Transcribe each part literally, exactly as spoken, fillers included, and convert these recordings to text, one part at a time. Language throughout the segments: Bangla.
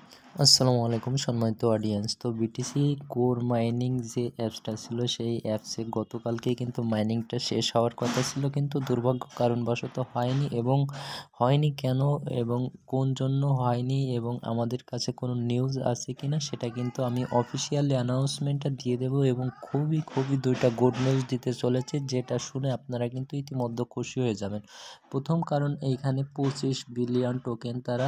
আসসালামু আলাইকুম সম্মানিত অডিয়েন্স। তো বিটিসি কোর মাইনিং যে অ্যাপসটা ছিল সেই অ্যাপসে গতকালকেই কিন্তু মাইনিংটা শেষ হওয়ার কথা ছিল, কিন্তু দুর্ভাগ্য কারণবশত হয়নি। এবং হয়নি কেন এবং কোন জন্য হয়নি এবং আমাদের কাছে কোনো নিউজ আছে কি না সেটা কিন্তু আমি অফিসিয়ালি অ্যানাউন্সমেন্টটা দিয়ে দেবো। এবং খুবই খুবই দুইটা গুড নিউজ দিতে চলেছে, যেটা শুনে আপনারা কিন্তু ইতিমধ্যে খুশি হয়ে যাবেন। প্রথম কারণ, এইখানে পঁচিশ বিলিয়ন টোকেন তারা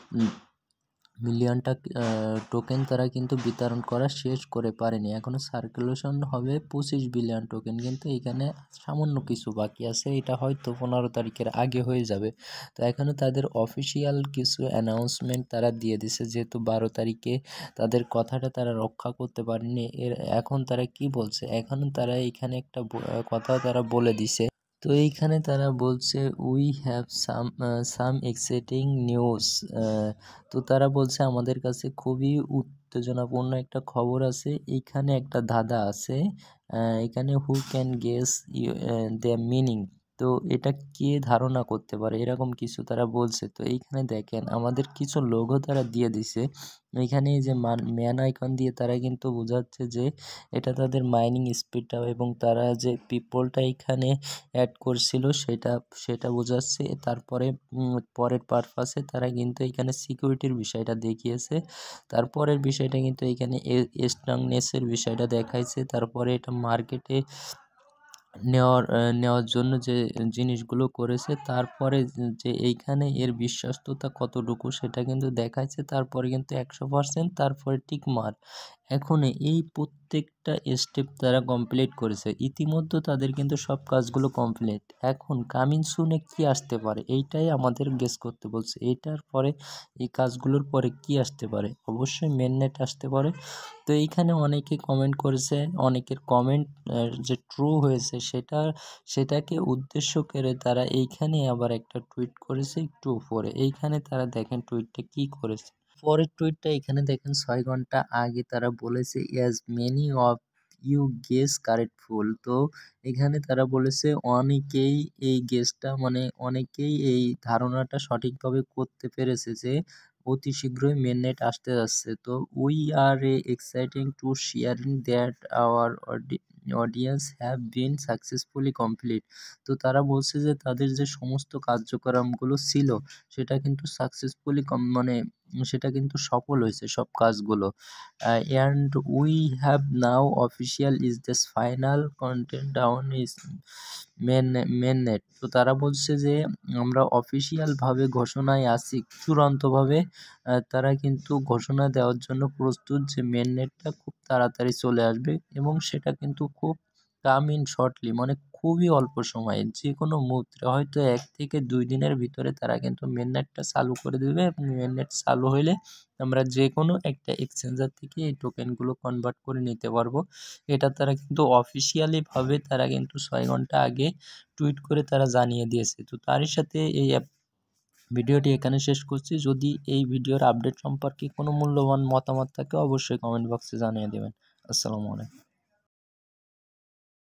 মিলিয়নটা টোকেন তারা কিন্তু বিতরণ করা শেষ করে পারেনি। এখনও সার্কুলেশন হবে পঁচিশ বিলিয়ন টোকেন, কিন্তু এখানে সামান্য কিছু বাকি আছে। এটা হয়তো পনেরো তারিখের আগে হয়ে যাবে। তো এখনও তাদের অফিসিয়াল কিছু অ্যানাউন্সমেন্ট তারা দিয়ে দিছে, যেহেতু বারো তারিখে তাদের কথাটা তারা রক্ষা করতে পারেনি। এর এখন তারা কি বলছে, এখন তারা এখানে একটা কথা তারা বলে দিছে। তো এইখানে তারা বলছে we have some some exciting news. তো তারা বলছে আমাদের কাছে খুবই উত্তেজনাপূর্ণ একটা খবর আছে। এইখানে একটা ধাঁধা আছে, এখানে who can guess the meaning. তো এটা কে ধারণা করতে পারে, এরকম কিছু তারা বলছে। তো এইখানে দেখেন আমাদের কিছু লোগো তারা দিয়ে দিছে। এইখানে যে ম্যান আইকন দিয়ে তারা কিন্তু বোঝাচ্ছে যে এটা তাদের মাইনিং স্পিডটা এবং তারা যে পিপলটা এখানে অ্যাড করছিল সেটা সেটা বোঝাচ্ছে। তারপরে পরের পারপাসে তারা কিন্তু এখানে সিকিউরিটির বিষয়টা দেখিয়েছে। তারপরের বিষয়টা কিন্তু এখানে স্ট্রংনেসের বিষয়টা দেখাইছে। তারপরে এটা মার্কেটে নেওয়ার নেওয়ার জন্য যে জিনিসগুলো করেছে, তারপরে যে এইখানে এর বিশ্বস্ততা কতটুকু সেটা কিন্তু দেখাচ্ছে। তারপরে কিন্তু একশো পার্সেন্ট, তারপরে টিক মার্ক। এখন এই প্রত্যেকটা স্টেপ তারা কমপ্লিট করেছে ইতিমধ্যে, তাদের কিন্তু সব কাজগুলো কমপ্লিট। এখন কামিং সুনে কি আসতে পারে এইটাই আমাদের গেস করতে বলছে। এইটার পরে এই কাজগুলোর পরে কি আসতে পারে, অবশ্যই মেননেট আসতে পারে। তো এইখানে অনেকে কমেন্ট করেছে, অনেকের কমেন্ট যে ট্রু হয়েছে সেটা সেটাকে উদ্দেশ্য করে তারা এইখানে আবার একটা টুইট করেছে একটু উপরে। এইখানে তারা দেখেন টুইটটা কি করেছে। পরের টুইটটা এখানে দেখেন ছয় ঘন্টা আগে তারা বলেছে as many of you guess correctful. তো এখানে তারা বলেছে অনেকেই এই গেসটা মানে অনেকেই এই ধারণাটা সঠিকভাবে করতে পেরেছে যে অতি শীঘ্রই মেননেট আসতে যাচ্ছে। তো we are a exciting to sharing that our audience have been successfully complete. তো তারা বলছে যে তাদের যে সমস্ত কার্যক্রমগুলো ছিল সেটা কিন্তু সাকসেসফুলি কম মানে সেটা কিন্তু সফল হয়েছে সব কাজগুলো। And we have now official is this final content down is main mainnet. তো তারা বলছে যে আমরা অফিসিয়ালভাবে ঘোষণায় আছি, চূড়ান্তভাবে তারা কিন্তু ঘোষণা দেওয়ার জন্য প্রস্তুত যে মেননেটটা খুব তাড়াতাড়ি চলে আসবে এবং সেটা কিন্তু খুব কাম ইন শর্টলি, মানে খুবই অল্প সময়ে, যে কোনো মুহূর্তে হয়তো এক থেকে দুই দিনের ভিতরে তারা কিন্তু মেননেটটা চালু করে দেবে। এবং মেননেট চালু হলে আমরা যে কোনো একটা এক্সচেঞ্জার থেকে এই টোকেনগুলো কনভার্ট করে নিতে পারবো। এটা তারা কিন্তু অফিসিয়ালিভাবে তারা কিন্তু ছয় ঘন্টা আগে টুইট করে তারা জানিয়ে দিয়েছে। তো তারই সাথে এই অ্যাপ ভিডিওটি এখানে শেষ করছি। যদি এই ভিডিওর আপডেট সম্পর্কে কোনো মূল্যবান মতামত থাকে অবশ্যই কমেন্ট বক্সে জানিয়ে দেবেন। আসসালামু আলাইকুম।